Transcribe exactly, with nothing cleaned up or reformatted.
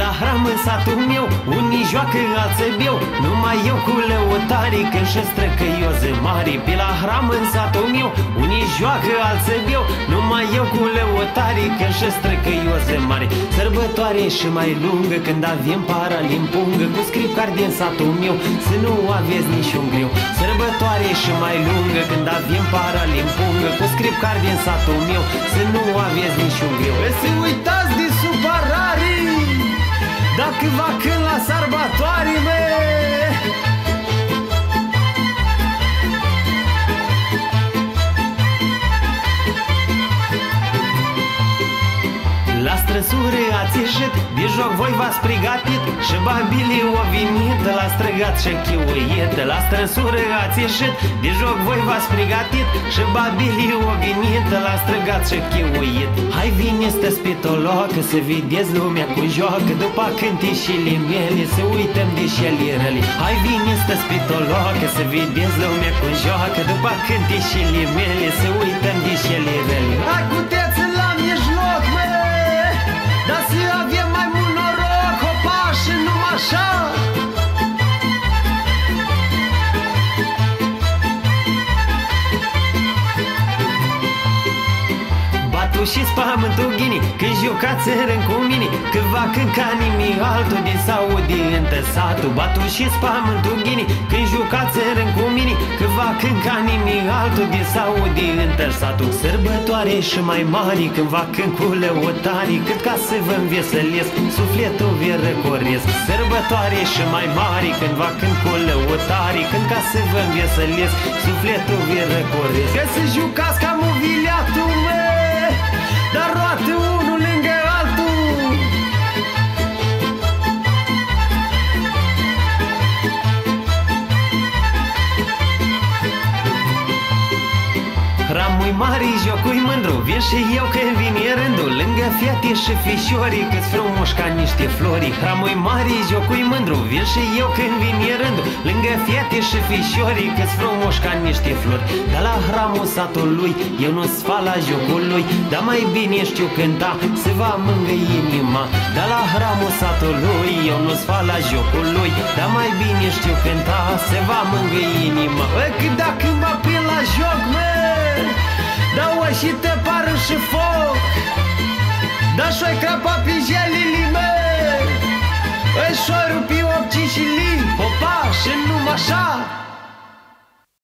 la hram în satul meu, unii joacă, alții beau, numai eu cu lăutarii când și străcăioze mari. Pe la hram în satul meu, unii joacă, alții beau, numai eu cu lăutarii când și străcăioze mari. Sărbătoare și mai lungă când avem paralimpungă, cu scripcar din satul meu să nu aveți niciun greu. Sărbătoare și mai lungă când avem paralimpungă, cu scripcar din satul meu să nu aveți niciun greu. Să uitați de supărare dacă va când la sărbătoare, mă! La străsură ați ieșit, de joc voi v-ați pregătit, și babilii o venit, la străgat și chiuit. La străsură ați ieșit, de joc voi v-ați pregătit, și babilii o venit, la străgat și chiuit. Hai vine stăspitolocă să vedeți lumea cu joacă, după cântișile mele să uităm de șelirele. Hai vine stăspitolocă să vedeți lumea cu joacă, după cântișile mele să uităm de șelirele. Hai puteți la mijloc, mă! Dar să avem mai mult noroc, hopa, și numai așa. Batu și-s pământul ghini, când jucați în rând cu mine, că va cânca nimic altul din Saudi întă satul. Batu și-s pământul ghini, când jucați în rând cu mine, că va cânca nimic altul din Saudi întă satul. Sărbătoare și mai mari când va cânc cu lăutarii, cât ca să vă înveselesc, sufletul vi răcoresc. Sărbătoare și mai mari când va cânc cu lăutarii, când ca să vă înveselesc, sufletul vi răcoresc. Că să jucați ca mobiliatul, mă, dar roate unul lângă altul. Hramul mare, jocul mândru, vin și eu când vine rândul, lângă fete și fișorii, câți frumoși ca niște flori. Hramul mare, jocul mândru, vin și eu când vine rândul, lângă fete și fișorii, câți frumoși ca niște flori. Dar la hramul satului eu nu-s fa la jocul lui, dar mai bine știu cânta, se va mângâi inima. Dar la hramul satului eu nu-s fa la jocul lui, dar mai bine știu cânta, se va mângâi inima. Bă, că dacă mă prind la joc, mă, dau și te pară și foc, dar și-o-i crapa pe jelili, mă, și-o rupi opci și li.